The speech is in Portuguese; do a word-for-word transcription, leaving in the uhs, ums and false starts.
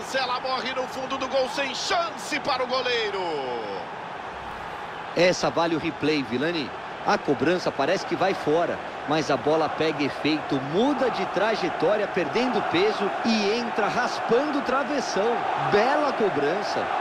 lance, ela morre no fundo do gol, sem chance para o goleiro. Essa vale o replay, Vilani. A cobrança parece que vai fora, mas a bola pega efeito, muda de trajetória, perdendo peso e entra raspando o travessão. Bela cobrança.